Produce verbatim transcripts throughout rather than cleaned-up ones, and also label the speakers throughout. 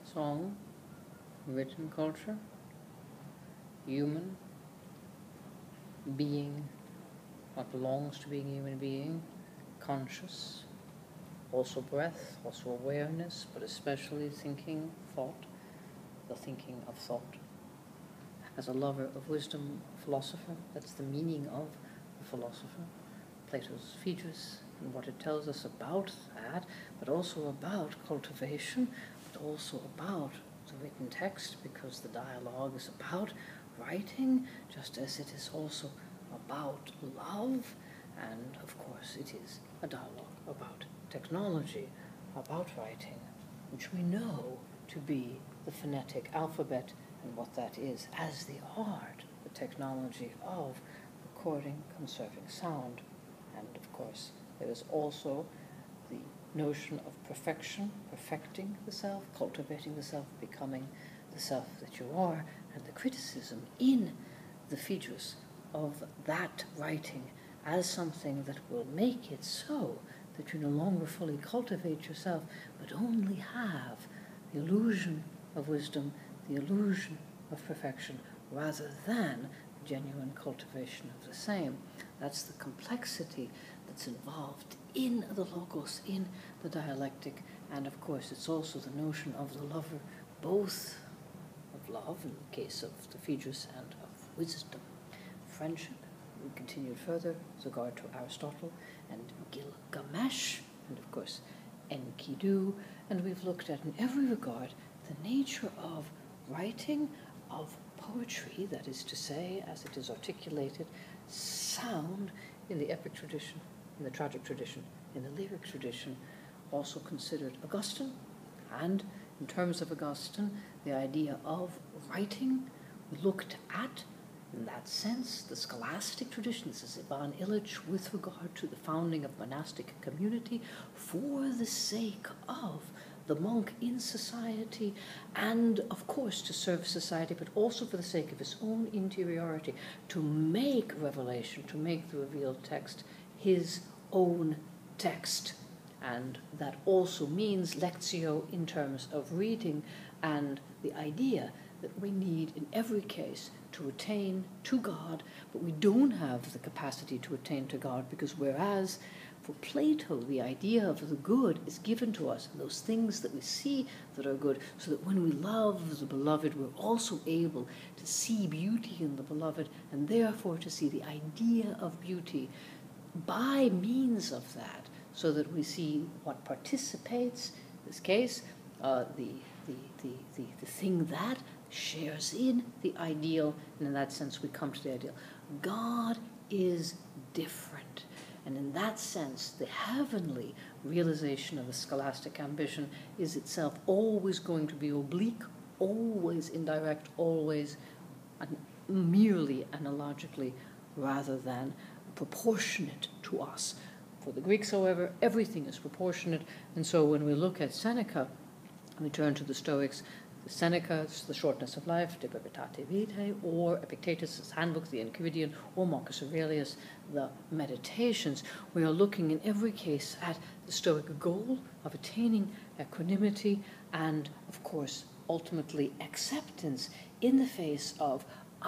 Speaker 1: song, written culture, human, being, what belongs to being a human being, conscious, also breath, also awareness, but especially thinking, thought, the thinking of thought. As a lover of wisdom, philosopher, that's the meaning of a philosopher. Plato's Phaedrus and what it tells us about that, but also about cultivation, but also about the written text, because the dialogue is about writing, just as it is also about love, and of course it is a dialogue about technology, about writing, which we know to be the phonetic alphabet, and what that is as the art, the technology of recording, conserving sound. And of course there is also the notion of perfection, perfecting the self, cultivating the self, becoming the self that you are, and the criticism in the Phaedrus of that writing as something that will make it so that you no longer fully cultivate yourself, but only have the illusion of wisdom, the illusion of perfection, rather than the genuine cultivation of the same. That's the complexity that's involved in the logos, in the dialectic, and of course it's also the notion of the lover, both of love, in the case of the Phaedrus, and of wisdom. Friendship, we continued further with regard to Aristotle and Gilgamesh, and of course Enkidu, and we've looked at in every regard the nature of writing, of poetry, that is to say, as it is articulated, sound in the epic tradition, in the tragic tradition, in the lyric tradition, also considered Augustine, and in terms of Augustine, the idea of writing, we looked at, in that sense, the scholastic tradition. This is Ivan Illich with regard to the founding of monastic community for the sake of the monk in society, and of course to serve society, but also for the sake of his own interiority, to make revelation, to make the revealed text his own text. And that also means lectio in terms of reading, and the idea that we need in every case to attain to God, but we don't have the capacity to attain to God, because whereas for Plato, the idea of the good is given to us, and those things that we see that are good, so that when we love the beloved, we're also able to see beauty in the beloved, and therefore to see the idea of beauty by means of that, so that we see what participates, in this case, uh, the, the, the, the, the thing that shares in the ideal, and in that sense we come to the ideal. God is different. And in that sense, the heavenly realization of the scholastic ambition is itself always going to be oblique, always indirect, always an, merely analogically, rather than proportionate to us. For the Greeks, however, everything is proportionate, and so when we look at Seneca, we turn to the Stoics, Seneca's The Shortness of Life, De Brevitate Vitae, or Epictetus' Handbook, the Enchiridion, or Marcus Aurelius, the Meditations. We are looking in every case at the Stoic goal of attaining equanimity and, of course, ultimately acceptance in the face of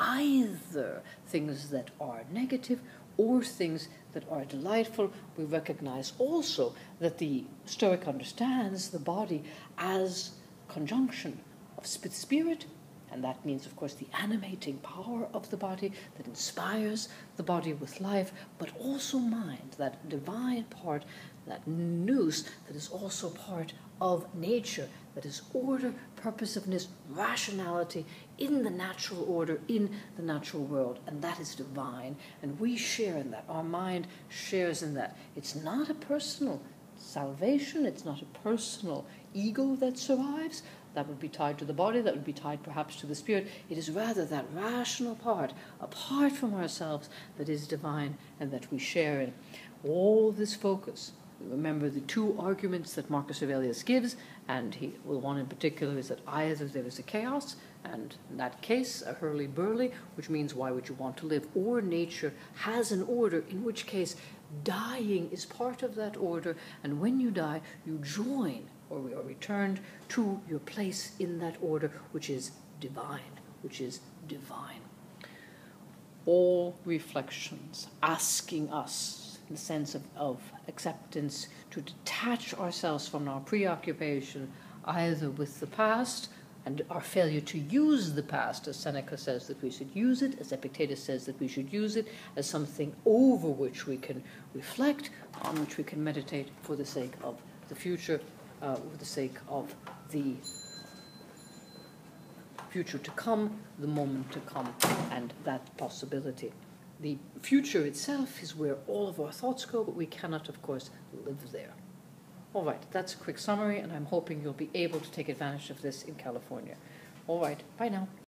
Speaker 1: either things that are negative or things that are delightful. We recognize also that the Stoic understands the body as conjunction of spirit, and that means, of course, the animating power of the body that inspires the body with life, but also mind, that divine part, that nous, that is also part of nature, that is order, purposiveness, rationality in the natural order, in the natural world, and that is divine, and we share in that. Our mind shares in that. It's not a personal salvation, it's not a personal ego that survives. That would be tied to the body, that would be tied perhaps to the spirit. It is rather that rational part, apart from ourselves, that is divine and that we share in. All this focus, remember the two arguments that Marcus Aurelius gives, and he, well, one in particular is that either there is a chaos, and in that case, a hurly-burly, which means why would you want to live, or nature has an order, in which case dying is part of that order, and when you die, you join or we are returned to your place in that order, which is divine, which is divine. All reflections asking us, in the sense of, of acceptance, to detach ourselves from our preoccupation either with the past and our failure to use the past, as Seneca says that we should use it, as Epictetus says that we should use it, as something over which we can reflect, on which we can meditate for the sake of the future, uh, for the sake of the future to come, the moment to come, and that possibility. The future itself is where all of our thoughts go, but we cannot, of course, live there. All right, that's a quick summary, and I'm hoping you'll be able to take advantage of this in California. All right, bye now.